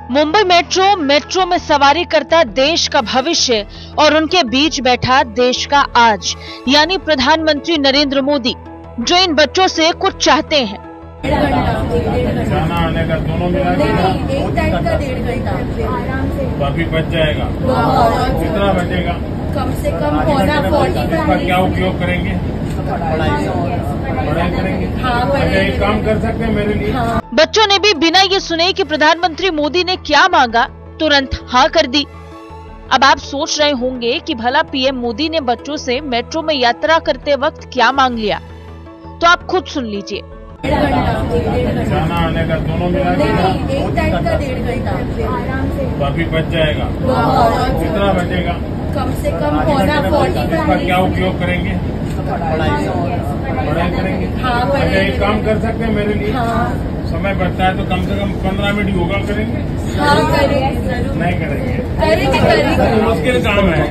Mumbai metro में सवारी करता देश का भविष्य और उनके बीच बैठा देश का आज, यानी प्रधानमंत्री नरेंद्र मोदी, जो इन बच्चों से कुछ चाहते हैं। जाना आने का दोनों मिला के एक टाइम का 1.5 घंटा आराम से काफी बच जाएगा। कितना बचेगा? कम से कम 40 इसका क्या उपयोग करेंगे? पढ़ाई करेंगे। अच्छा, एक काम कर सकते हैं मेरे लिए। बच्चों ने भी बिना ये सुने कि प्रधानमंत्री मोदी ने क्या मांगा तुरंत हाँ कर दी। अब आप सोच रहे होंगे कि भला पीएम मोदी ने बच्चों से मेट्रो में यात्रा करते वक्त क्या मांग लिया, तो आप खुद सुन लीजिए। जाना आने का दोनों मिला के एक टाइम का 1.5 घंटा आराम से काफी बच जाएगा। कितना बचेगा? कम से कम 40 इसका क्या उपयोग करेंगे? पढ़ाई करेंगे। अच्छा, एक काम कर सकते हैं मेरे लिए। समय बचता है तो कम से कम 15 मिनट योगा करेंगे। नहीं करेंगे? मुश्किल काम है,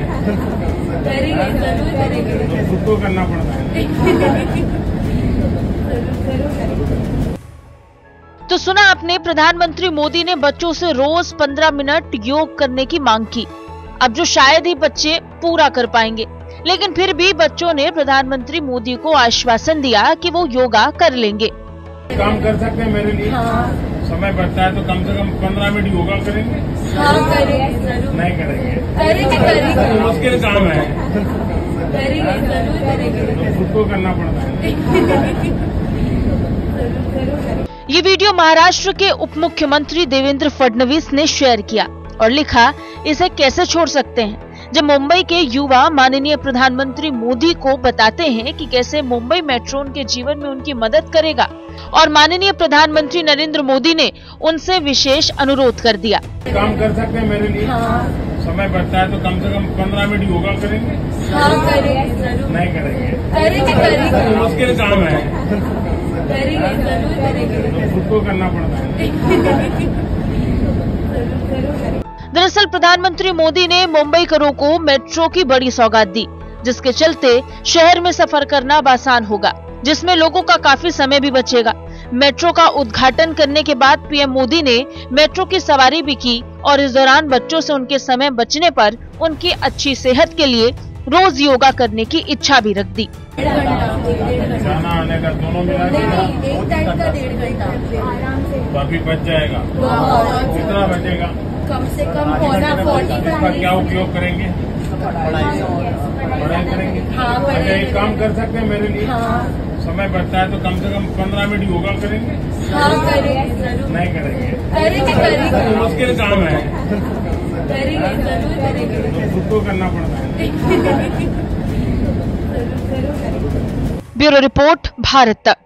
तो खुद को करना पड़ता है। तो सुना आपने, प्रधानमंत्री मोदी ने बच्चों से रोज 15 मिनट योग करने की मांग की। अब जो शायद ही बच्चे पूरा कर पाएंगे, लेकिन फिर भी बच्चों ने प्रधानमंत्री मोदी को आश्वासन दिया कि वो योगा कर लेंगे। काम कर सकते हैं मेरे लिए। समय बचता है तो कम से कम 15 मिनट योगा करेंगे। नहीं करेंगे? मुश्किल काम है, तो खुद को करना पड़ता है। ये वीडियो महाराष्ट्र के उप मुख्यमंत्री देवेंद्र फडणवीस ने शेयर किया और लिखा, इसे कैसे छोड़ सकते हैं, जब मुंबई के युवा माननीय प्रधानमंत्री मोदी को बताते हैं कि कैसे मुंबई मेट्रो उनके जीवन में उनकी मदद करेगा, और माननीय प्रधानमंत्री नरेंद्र मोदी ने उनसे विशेष अनुरोध कर दिया। काम कर सकते हैं मेरे लिए। समय बचता है तो कम से कम 15 मिनट योगा करेंगे। नहीं करेंगे? मुश्किल काम है, तो खुद को करना पड़ता है। दरअसल प्रधानमंत्री मोदी ने मुंबईकरों को मेट्रो की बड़ी सौगात दी, जिसके चलते शहर में सफर करना अब आसान होगा, जिसमें लोगों का काफी समय भी बचेगा। मेट्रो का उद्घाटन करने के बाद पीएम मोदी ने मेट्रो की सवारी भी की और इस दौरान बच्चों से उनके समय बचने पर उनकी अच्छी सेहत के लिए रोज योगा करने की इच्छा भी रख दी। जाना आने का दोनों मिला के एक टाइम का 1.5 घंटा आराम से काफी बच जाएगा। कितना बचेगा? कम से कम 40 इसका क्या उपयोग करेंगे? पढ़ाई करेंगे। अच्छा, एक काम कर सकते हैं मेरे लिए। समय बचता है तो कम से कम 15 मिनट योगा करेंगे। नहीं करेंगे? मुश्किल काम है, तो खुद को करना पड़ता है। ब्यूरो रिपोर्ट, भारत तक।